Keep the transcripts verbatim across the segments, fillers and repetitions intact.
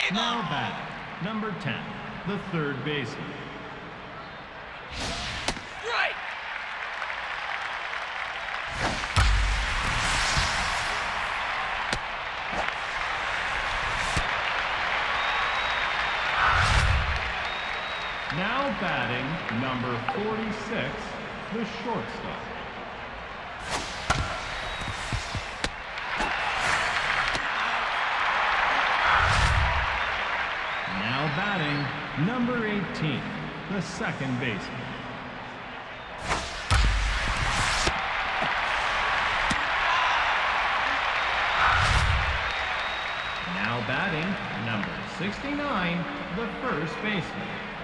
Now batting, number ten, the third baseman. Strike! Now batting, number forty-six, the shortstop. Now batting, number eighteen, the second baseman. Now batting, number sixty-nine, the first baseman.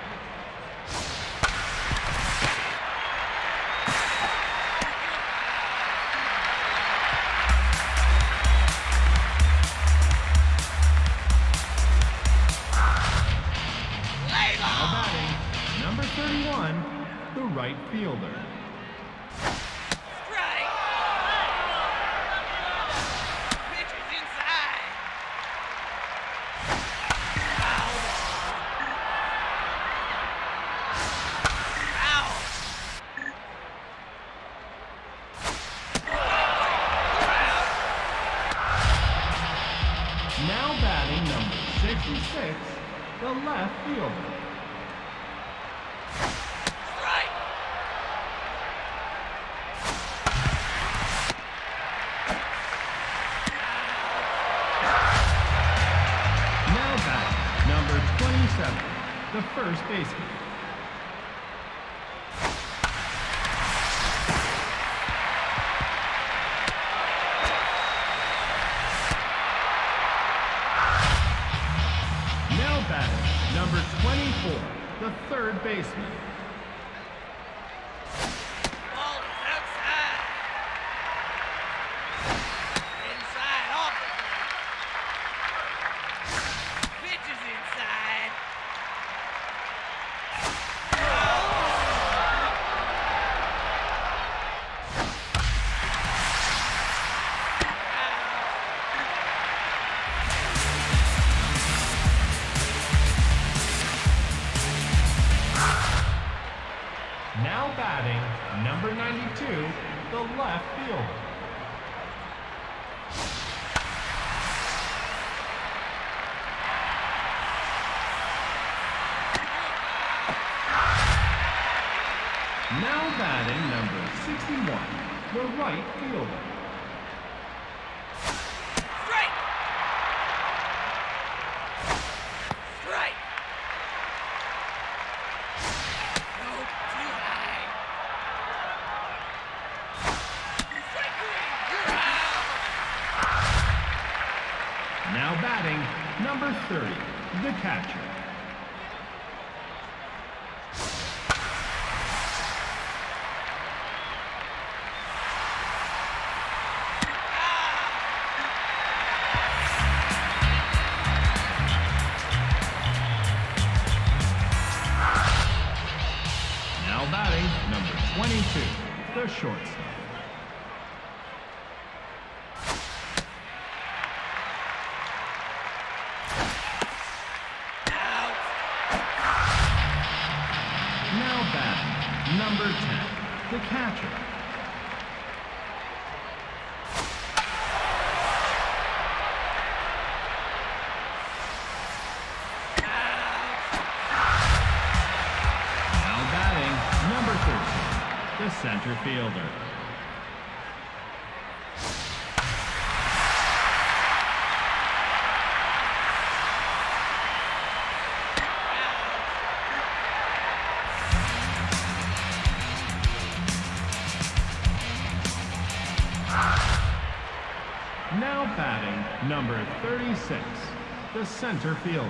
thirty-one, the right fielder. Strike! Pitch is inside. Foul ball. Foul. Now batting, number sixty-six, the left fielder. The first baseman. Now batting, number twenty-four, the third baseman. Ball is outside. Inside, off the plate. Pitch is inside. Now batting, number ninety-two, the left fielder. Now batting, number sixty-one, the right fielder. Strike! Strike! Nope, too high. Strike three, you're out! Now batting, number thirty, the catcher. Now batting, number twenty-two, the shortstop. Now batting, number ten, the catcher. Now batting, number thirteen, the center fielder. Now batting, number thirty-six, the center fielder.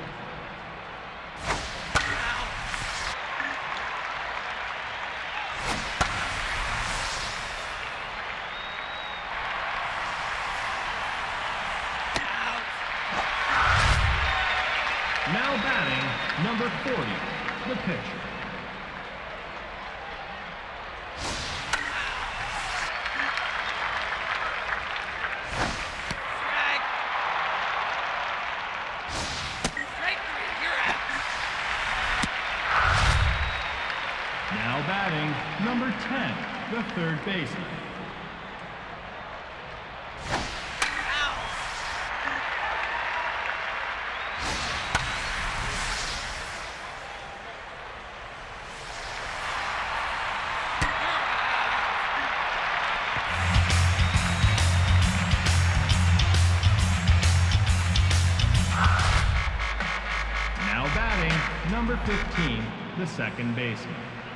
Now batting, number forty, the pitcher. Strike! Now batting, number ten, the third baseman. Now batting, number fifteen, the second baseman.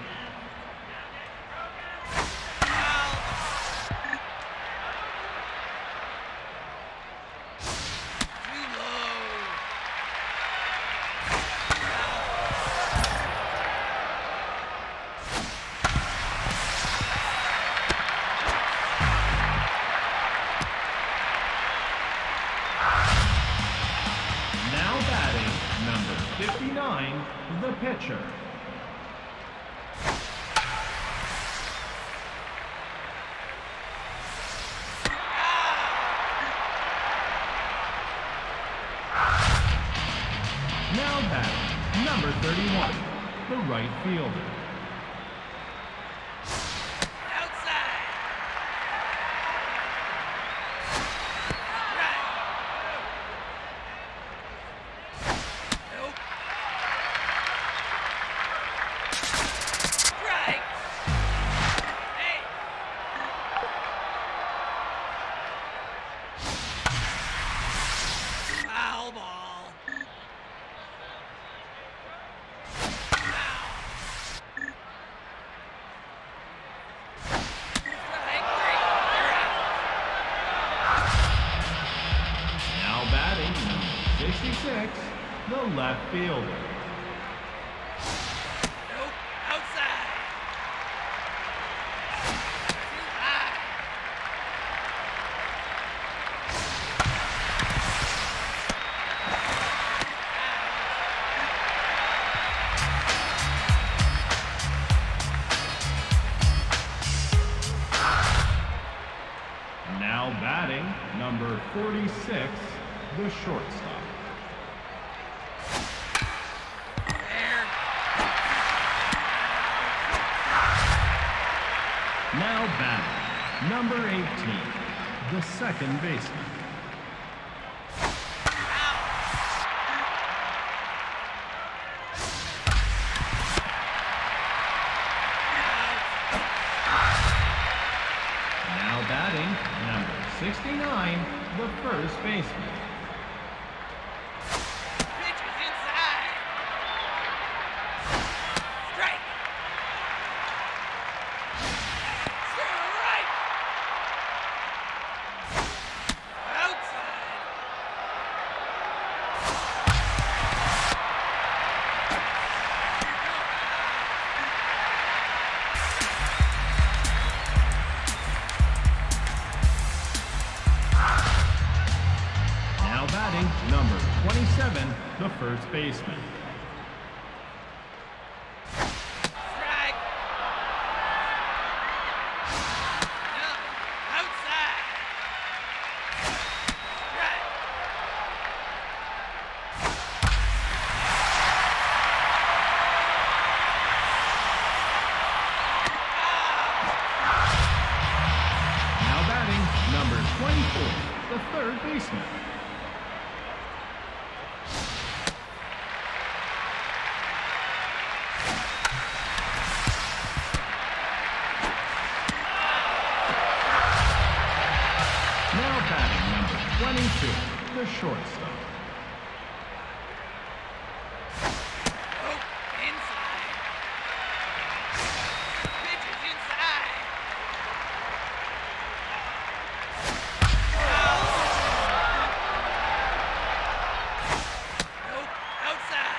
Now batting, number fifty-nine, the pitcher. Now batting, number thirty-one, the right fielder. Outside. Right. Nope. Strike. Hey. Foul ball. Now batting, number sixty-six, the left fielder. Nope. Outside. Too high. Now batting, number forty-six, the shortstop. There. Now batting, number eighteen, the second baseman. Now batting, number sixty-nine, the first baseman. Pitch is inside. Strike. Strike. Outside. Now batting, number twenty-seven, the first baseman. Strike. No. Outside. Strike. Now batting, number twenty-four, the third baseman. Now batting, number twenty-two, the shortstop. Nope. Inside. Pitch is inside. Foul. Nope. Outside.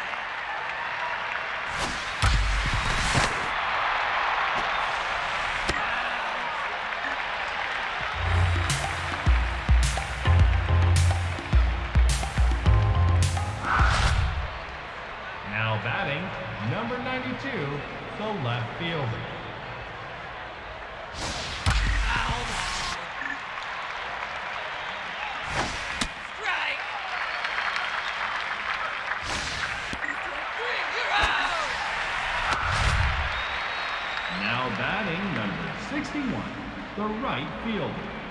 Now batting, number ninety-two, the left fielder. Foul ball. Strike. Strike three. You're out. batting number sixty-one, the right fielder.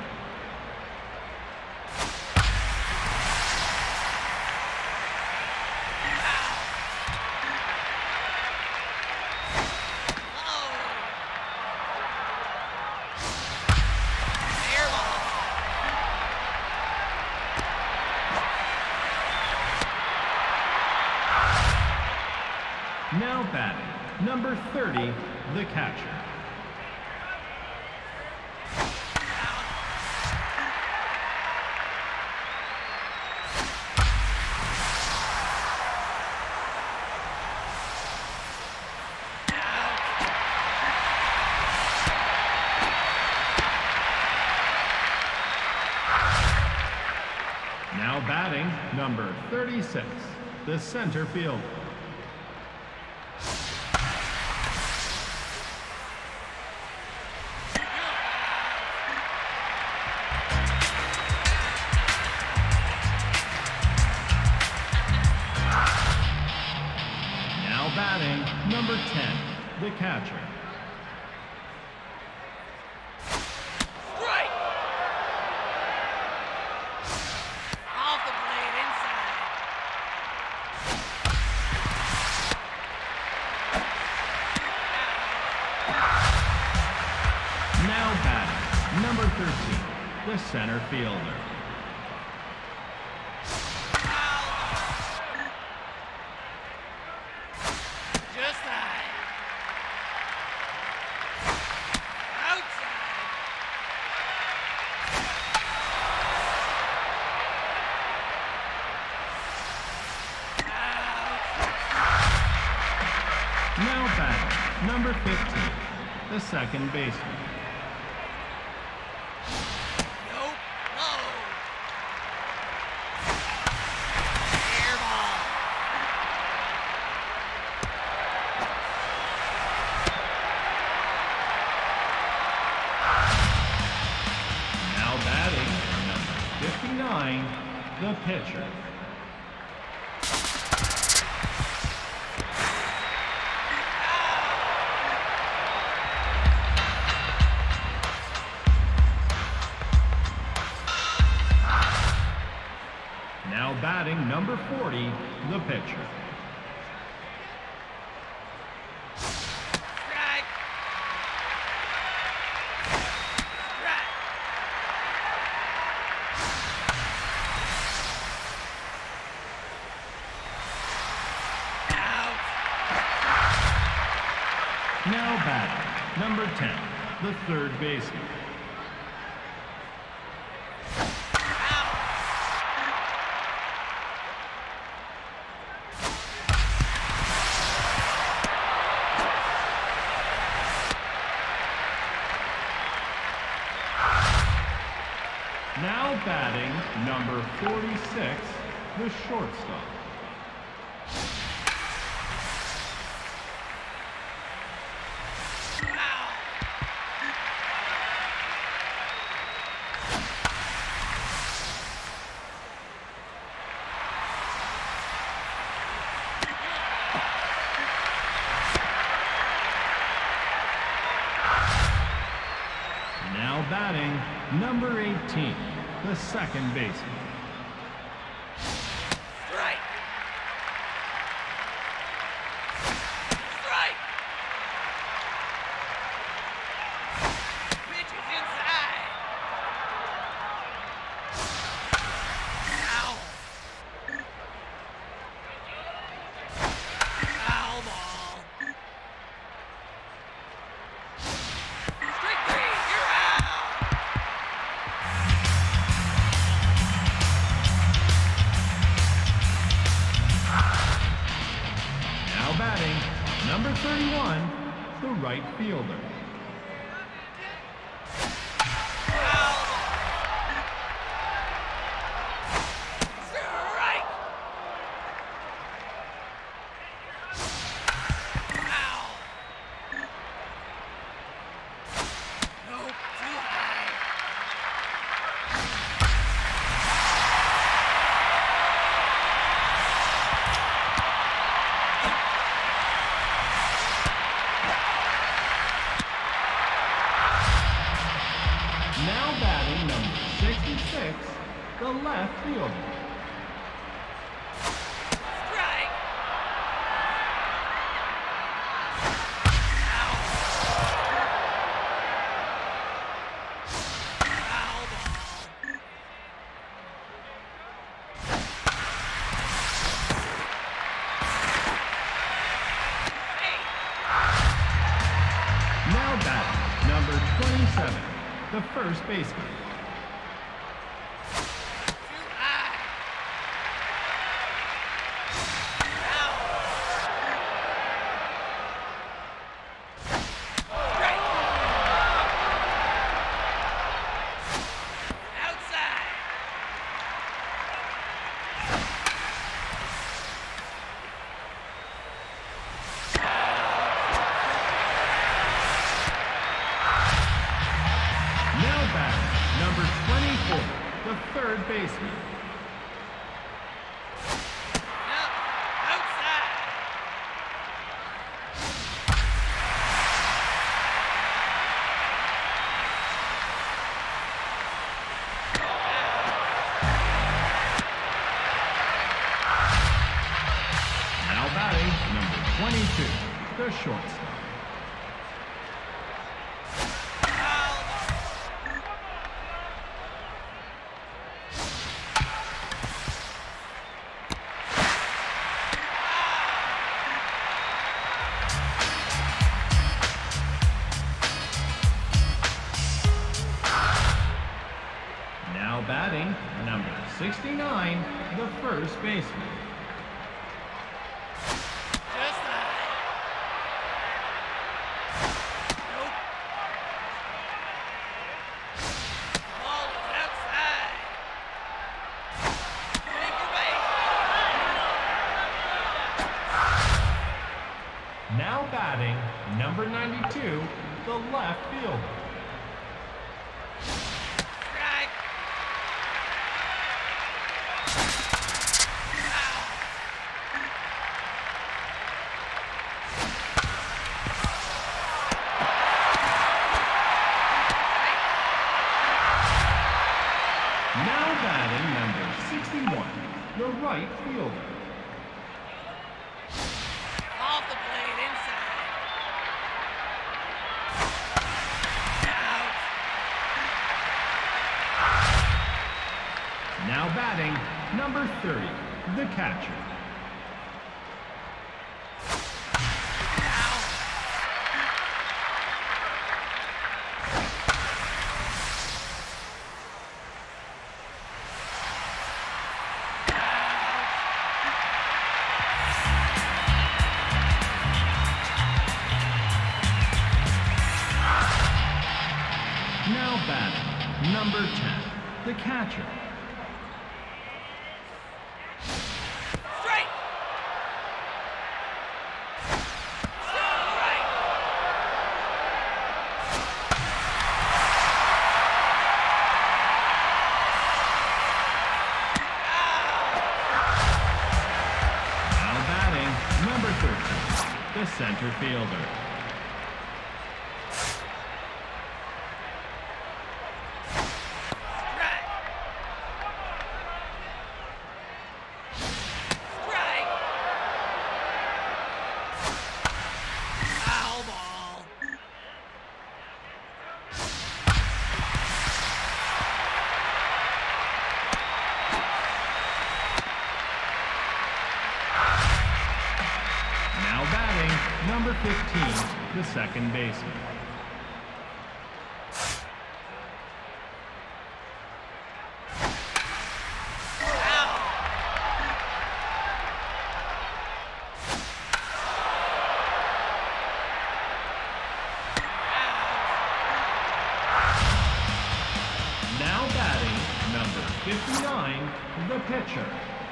Now batting, number thirty, the catcher. Now batting, number thirty-six, the center fielder. Batting, number ten, the catcher. Strike! Off the blade, inside. Now batting, number thirteen, the center fielder. Just high. Outside. Now batting, number fifteen, the second baseman. Nope. Low. Air ball. Now batting, number fifty-nine, the pitcher. Now batting, number forty, the pitcher. Strike. Strike. Out. Now batting, number ten, the third baseman. Now batting, number forty-six, the shortstop. Now batting, number eighteen, the second baseman. Strike. Strike. Pitch is inside. Foul. Foul ball. Strike three. You're out. Now batting, number thirty-one, the right fielder. Foul. Strike. Foul. Nope, too high. fielder. Strike. Out. Foul ball. Hey. Now batting, number twenty-seven, the first baseman. Too high. Out. Strike. Outside. Now batting, number twenty-four, the third baseman. No. Outside. Now batting, number twenty-two, the shortstop. Foul. Now batting, number sixty-nine, the first baseman. Just high. Nope. Ball is outside. Take your base. Now batting, number ninety-two, the left fielder. Strike. Foul. Now batting, number sixty-one, the right fielder. Off the blade inside. Out. Now batting, number thirty, the catcher. Out. Now batting, number ten, the catcher. Straight. Strike. Now batting, number thirteen, the center fielder. Strike. Strike. Foul ball. Now batting, number fifteen, the second baseman. Foul. Now batting, number fifty-nine, the pitcher.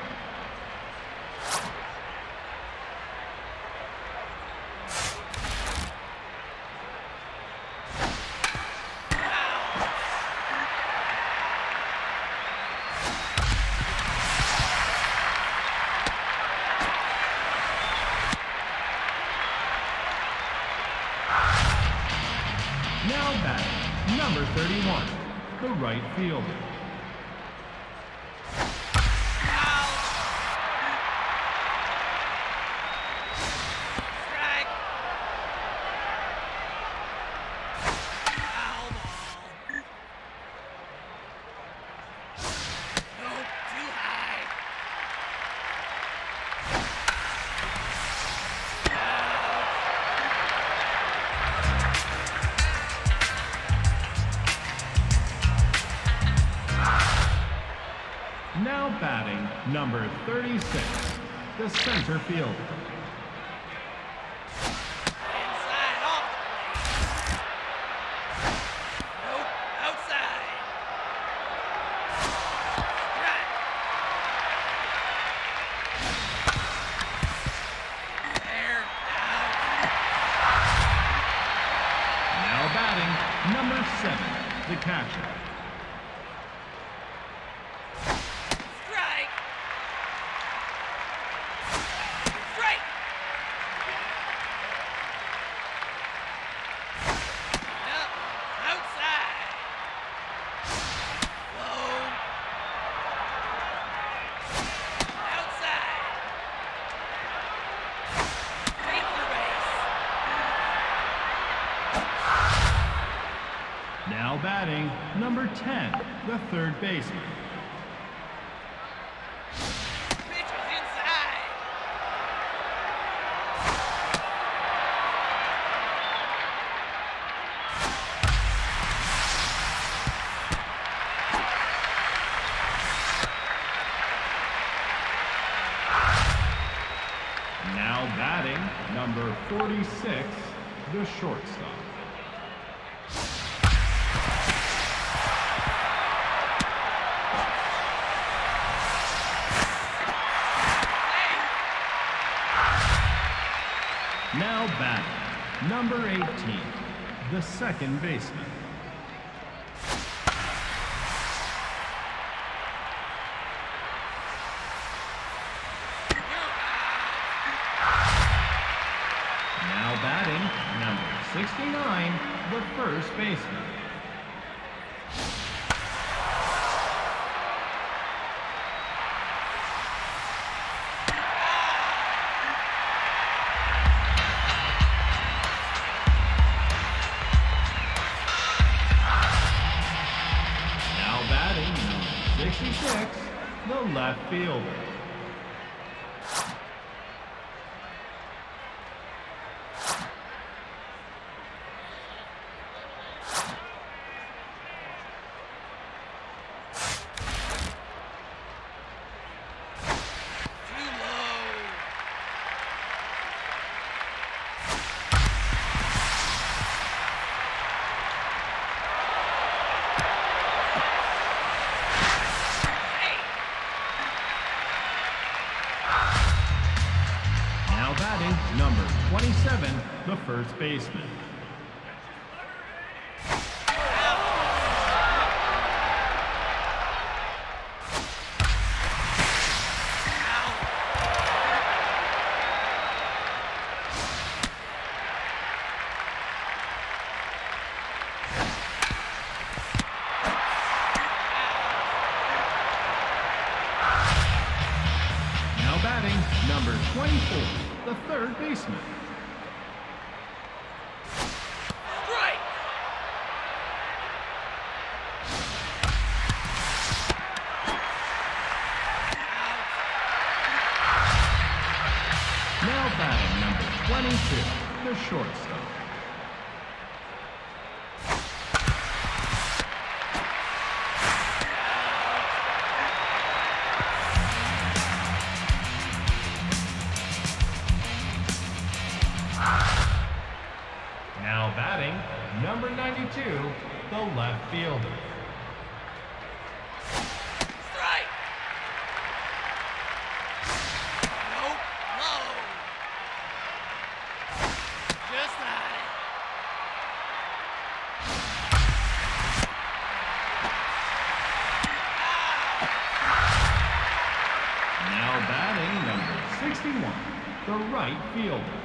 Now batting, number thirty-one, the right fielder. number thirty-six, the center fielder. Inside, off the plate. Nope, outside. Right. There, out. Now batting, number seven, the catcher. Strike. Strike. Up, outside. Low. Outside. Take the base. Now batting, number ten, the third baseman. Pitch is inside. Now batting, number forty-six, the shortstop. Now batting, number eighteen, the second baseman. Now batting, number sixty-nine, the first baseman. Now batting, number sixty-six, the left fielder. Too low. Hey. Now batting, number twenty-seven, the first baseman. Now batting, number twenty-four, the third baseman. Strike. Now batting, number twenty-two, the shortstop. Now batting, number ninety-two, the left fielder. Strike. Nope, low. Just high. Now batting, number sixty-one, the right fielder.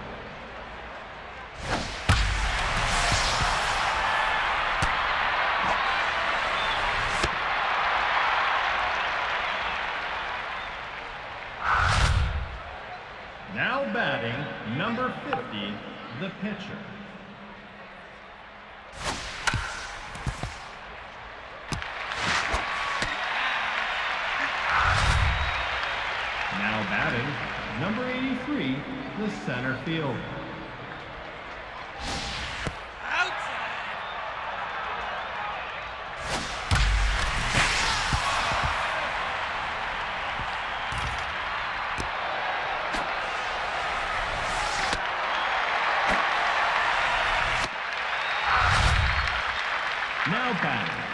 Now batting, number fifty, the pitcher. Now batting, number eighty-three, the center fielder. Outside.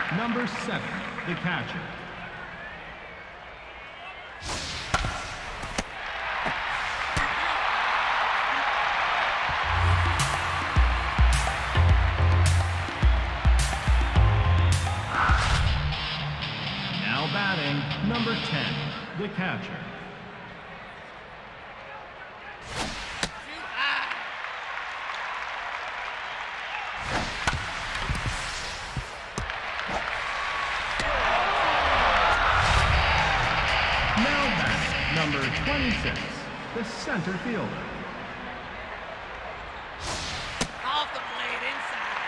number seven, the catcher. Now batting, number ten, the catcher. Too high. Now batting, number twenty-six, the center fielder. Off the blade inside.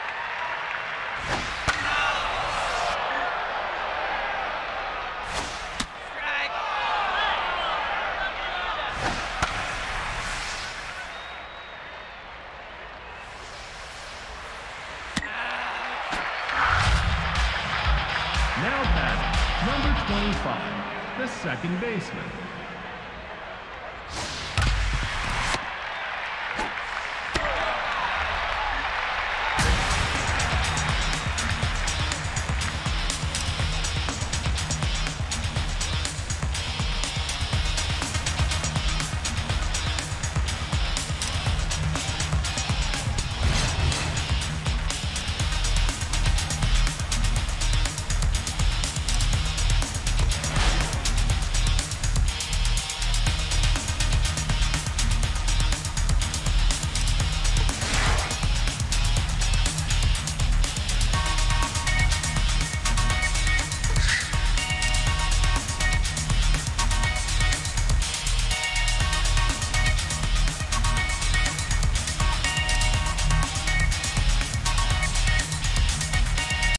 Strike. Now batting, number twenty-five, the second baseman.